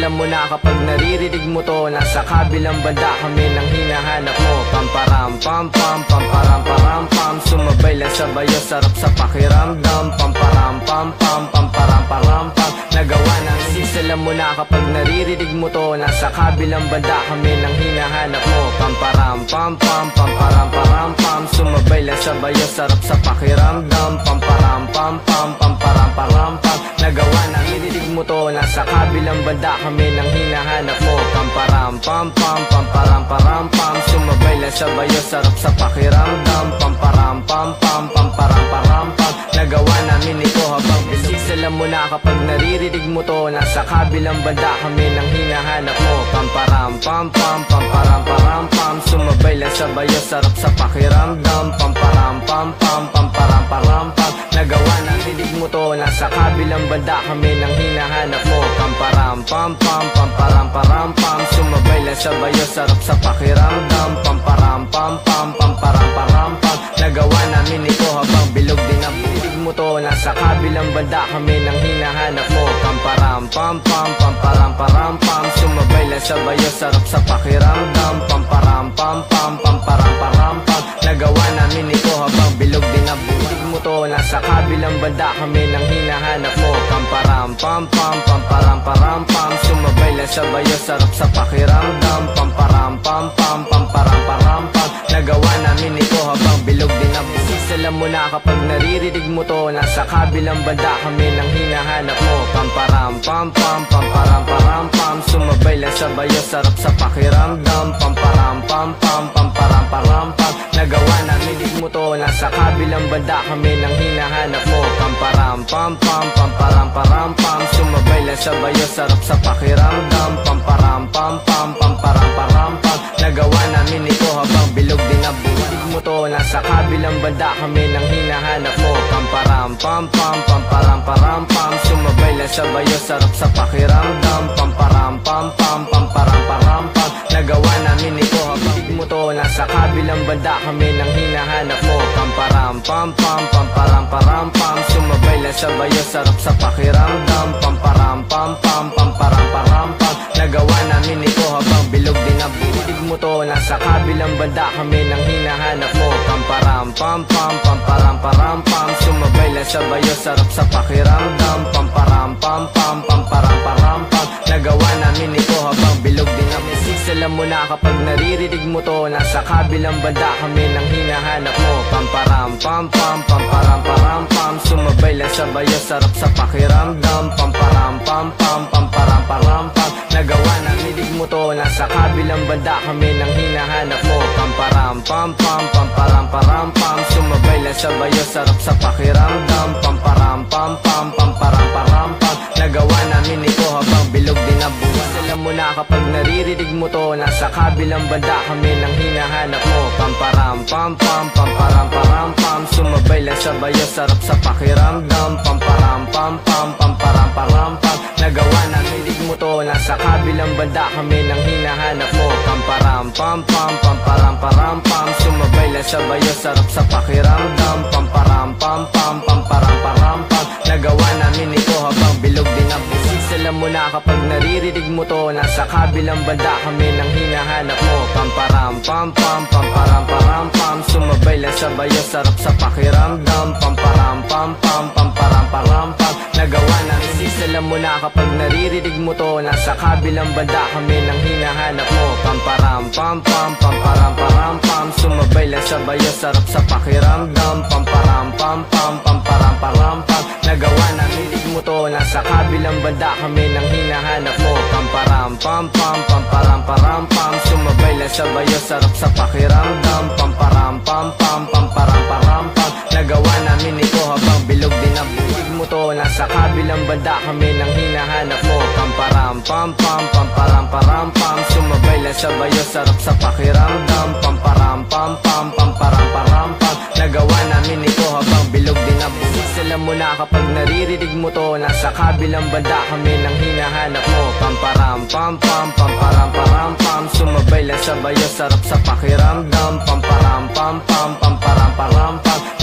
Alam mo na kapag naririnig mo to, nasa kabilang banda kami nang hinahanap mo. Pamparam pam pam, pamparam param pam, sumabay lang sa bayo, sarap sa pakiramdam. Pamparam pam pam, pamparam param pam, nagawa ng sis. Alam mo na kapag naririnig mo to, nasa kabilang banda kami nang hinahanap mo. Pamparam pam pam, pamparam param pam, sumabay lang sa bayo, sarap sa pakiramdam. Pamparam pam pam, pamparam param pam, nagawa ng irinig mo to, nasa kabilang banda kami nang hinahanap mo. Pamparam pam pam, pamparam param pam, sumabay lang sa bayo, sarap sa pakiramdam. Pamparam pam pam, pamparam param pam, nagawa namin ito habang bisis. Alam mo na kapag naririnig mo to, nasa kabilang banda kami nang hinahanap mo. Pamparam pam pam, pamparam param pam, sumabay lang sa bayo, sarap sa pakiramdam. Pamparam pam pam, pamparam param pam, nagawa narinig mo to, nasa kabilang banda kami nang hinahanap mo. Pamparam pam pam, pamparam param pam, sumabay lang sa bayo, sarap sa pakiramdam. Pamparam pam pam, pamparam param pam, nagawa namin ito habang bilog din ang pilig mo to, nasa kabilang banda kami nang hinahanap mo. Pamparam pam pam, pamparam param pam, sumabay lang sa bayo, sarap sa pakiramdam. Pamparam pam pam, pamparam param pam, nagawa namin ito habang bilog din ang pilig mo to, nasa kabilang banda kami nang hinahanap mo. Pamparam pam pam, pamparam param pam, sumabay lang sa bayo, sarap sa pakiramdam. Pamparam pam pam, pamparam param pam, nagawa namin ito habang bilog din ang bisis. Alam mo na kapag naririnig mo to, nasa kabilang banda kami nang hinahanap mo. Pamparam pam pam, pamparam param pam, sumabay lang sa bayo, sarap sa pakiramdam. Pamparam pam pam, pamparam param pam, nagawa namin mo to, nasa kabilang banda kami nang hinahanap mo. Pamparam pam pam, pamparam param pam, sumabay lang sa bayo, sarap sa pakiramdam. Pamparam pam pam, pamparam param pam, nagawa namin ito habang bilog din ang buhay mo to, nasa kabilang banda kami nang hinahanap mo. Pamparam pam pam, pamparam param pam, sumabay lang sa bayo, sarap sa pakiramdam. Pamparam pam pam, pamparam param pam, nagawa namin ito habang mo to, nasa kabilang banda kami nang hinahanap mo. Pamparam pam pam, pamparam param pam, sumabay lang sa bayo, sarap sa pakiramdam. Pamparam pam pam, pamparam param pam, nagawa namin ito habang bilog din ang pilig mo to, nasa kabilang banda kami nang hinahanap mo. Pamparam pam pam, pamparam param pam, sumabay lang sa bayo, sarap sa pakiramdam. Pamparam pam pam, pamparam param pam, nagawa namin ito habang bilog din ang bisis. Alam mo na kapag naririnig mo to, nasa kabilang banda kami nang hinahanap mo. Pamparam pam pam, pamparam param pam, sumabay lang sa bayo, sarap sa pakiramdam. Pamparam pam pam, pamparam param pam, nagawa narinig mo to, nasa kabilang banda kami nang hinahanap mo. Pamparam pam pam, pamparam param pam, sumabay lang sa bayo, sarap sa pakiramdam. Pamparam pam pam, pamparam param pam, nagawa namin ito habang bilog din ang buhay. Alam mo na kapag naririnig mo to, nasa kabilang banda kami nang hinahanap mo. Pamparam pam pam, pamparam param pam, sumabay lang sa bayo, sarap sa pakiramdam. Pamparam pam pam, pamparam param pam, nagawa narinig mo to, nasa kabilang banda kami nang hinahanap mo. Pamparam pam pam, pamparam param pam, sumabay lang sa bayo, sarap sa pakiramdam. Pamparam pam pam, pamparam param pam, nagawa namin ito habang bilog din ang bisis. Alam mo na kapag naririnig mo to, nasa kabilang banda kami nang hinahanap mo. Pamparam pam pam, pamparam param pam, sumabay lang sa bayo, sarap sa pakiramdam. Pamparam pam pam, pamparam param pam, nagawa namin sis. Alam mo na kapag naririnig mo to, nasa kabilang banda kami nang hinahanap mo. Pamparam pam pam, pamparam param pam, sumabay lang sa bayo, sarap sa pakiramdam. Pamparam pam pam, pamparam param pam, nagawa narinig mo to, nasa kabilang banda kami nang hinahanap mo. Pamparam pam pam, pamparam param pam, sumabay lang sa bayo, sarap sa pakiramdam. Pamparam pam pam, pamparam param pam, nagawa namin ito habang bilog din ang buhay mo to, nasa kabilang banda kami nang hinahanap mo. Pamparam pam pam, pamparam param pam, sumabay lang sa bayo, sarap sa pakiramdam. Pamparam pam pam, pamparam param pam, nagawa namin ito habang bilog din ang buhay. Alam mo na kapag naririnig mo to, nasa kabilang banda kami nang hinahanap mo. Pamparam pam pam, pamparam param pam, sumabay lang sa bayo, sarap sa pakiramdam. Pamparam pam pam, pamparam param pam,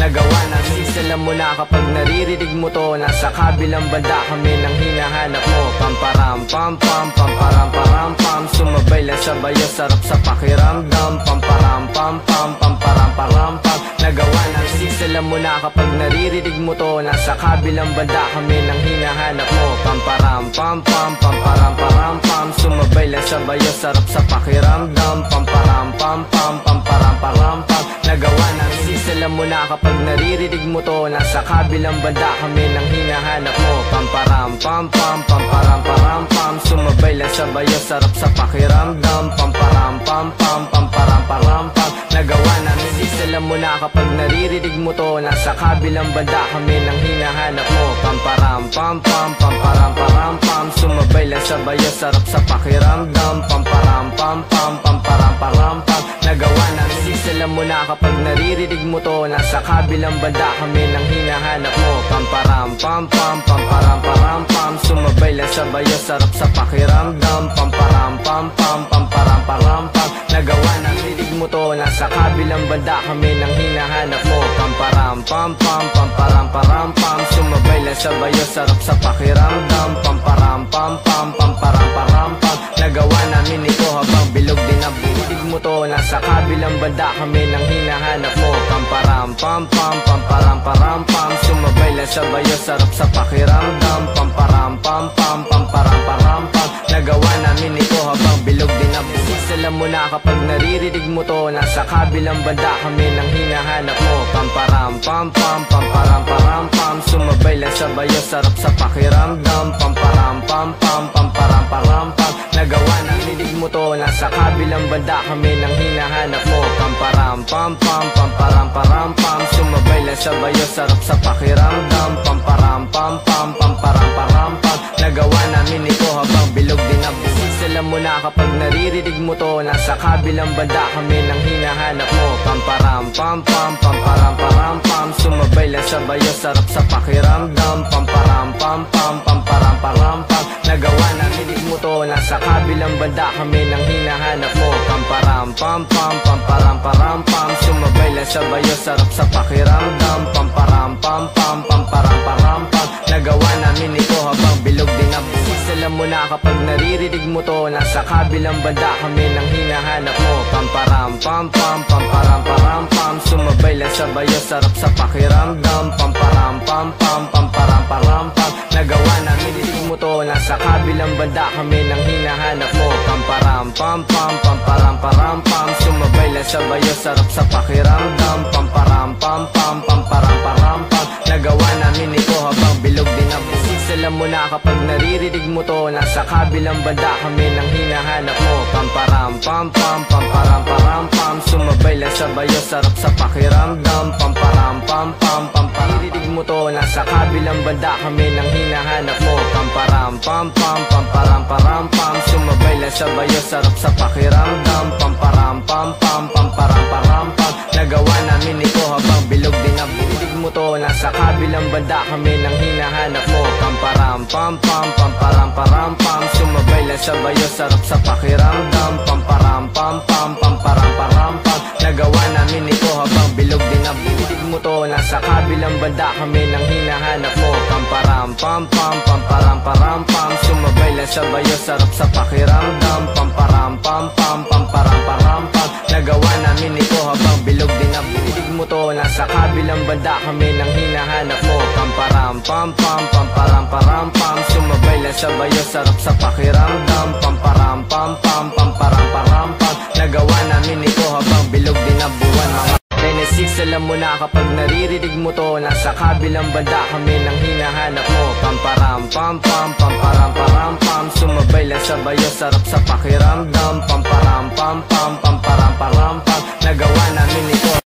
nagawa namin. Alam mo na kapag naririnig mo to, nasa kabilang banda kami nang hinahanap mo. Pamparam pam pam, pamparam param pam, sumabay lang sa bayo, sarap sa pakiramdam. Pamparam pam pam, pamparam param pam, nagawa namin. Alam mo na kapag naririnig mo to, nasa kabilang banda kami nang hinahanap mo. Pamparam pam pam, pamparam param pam, sumabay lang sa bayo, sarap sa pakiramdam. Pamparam pam pam, pamparam param pam, nagawa namin. Alam mo na kapag naririnig mo to, nasa kabilang banda kami nang hinahanap mo. Pamparam pam pam, pamparam param pam, sumabay lang sa bayo, sarap sa pakiramdam. Pamparam pam pam, pamparam param pam, nagawa namin. Alam mo na kapag naririnig mo to, nasa kabilang banda kami nang hinahanap mo. Pamparam pam pam, pamparam param pam, sumabay lang sa bayo, sarap sa pakiramdam. Pamparam pam pam, pamparam param pam, nagawa namin. Alam mo na kapag naririnig mo to, nasa kabilang banda kami nang hinahanap mo. Pamparam pam pam, pamparam param pam, sumabay lang sa bayo, sarap sa pakiramdam. Pamparam pam pam, pamparam param pam, nagawa namin. Rinig mo to, nasa kabilang banda kami nang hinahanap mo. Pamparam pam pam, pamparam param pam, sumabay lang sa bayo, sarap sa pakiramdam. Pamparam pam pam, pamparam param pam, nagawa namin ito habang bilog din ang buhay. Rinig mo to, nasa kabilang banda kami nang hinahanap mo. Pamparam pam pam, pamparam param pam, sumabay lang sa bayo, sarap sa pakiramdam. Pamparam pam pam, pamparam param pam, nagawa namin ito habang bilog din ang buhay. Alam mo na kapag naririnig mo to, nasa kabilang banda kami nang hinahanap mo. Pamparam pam pam, pamparam param pam, sumabay lang sa bayo, sarap sa pakiramdam. Pamparam pam pam, pamparam param pam, nagawa namin mo to, nasa kabilang banda kami nang hinahanap mo. Pamparam pam pam, pamparam param pam, sumabay lang sa bayo, sarap sa pakiramdam. Pamparam pam pam, pamparam param pam, nagawa namin ito habang bilog din ang buhay. Alam mo na kapag naririnig mo to, nasa kabilang banda kami nang hinahanap mo. Pamparam pam pam, pamparam param pam, sumabay lang sa bayo, sarap sa pakiramdam. Pamparam pam pam, pamparam param pam, nagawa namin mo to, nasa kabilang banda kami nang hinahanap mo. Pamparam pam pam, pamparam param pam, sumabay lang sa bayo, sarap sa pakiramdam. Pamparam pam pam, pamparam param pam, nagawa namin ito habang bilog din ang buhay. Alam mo na kapag naririnig mo to, nasa kabilang banda kami nang hinahanap mo. Pamparam pam pam, pamparam param pam, sumabay lang sa bayo, sarap sa pakiramdam. Pamparam pam pam, pamparam param pam, nagawa namin mo to, nasa kabilang banda kami nang hinahanap mo. Pamparam pam pam, pamparam param pam, sumabay lang sa bayo, sarap sa pakiramdam. Pamparam pam pam, pamparam param pam, nagawa namin ito habang bilog din ang buhay. Alam mo na kapag naririnig mo to, nasa kabilang banda kami nang hinahanap mo. Pamparam pam pam, pamparam param pam, sumabay lang sa bayo, sarap sa pakiramdam. Pamparam pam pam, pamparinig mo to, nasa kabilang banda kami nang hinahanap mo. Pamparam pam pam, pamparam param pam, sumabay lang sa bayo, sarap sa pakiramdam. Pamparam pam pam, pamparam param pam, nagawa namin ito habang bilog din ang buhay. Mo to, nasa kabilang banda kami nang hinahanap mo. Pamparam pam pam, pamparam param pam, sumabay lang sa bayo, sarap sa pakiramdam. Pamparam pam pam, pamparam param pam, nagawa namin ito habang bilog din ang buhay. Mo to, nasa kabilang banda kami nang hinahanap mo. Pamparam pam pam, pamparam param pam, sumabay lang sa bayo, sarap sa pakiramdam. Pamparam pam pam, pamparam param pam, nagawa namin ito habang bilog din ang buhay. Mo to, nasa kabilang banda kami nang hinahanap mo. Pamparam pam pam, pamparam param pam, sumabay lang sa bayo, sarap sa pakiramdam. Pamparam pam pam, pamparam param pam, nagawa namin ito habang bilog din ang buwan. Mga Genesis, alam mo na kapag naririnig mo to, nasa kabilang banda kami nang hinahanap mo. Pamparam pam pam, pamparam param pam, sumabay lang sa bayo, sarap sa pakiramdam. Pamparam pam pam, pamparam param pam, nagawa namin ito.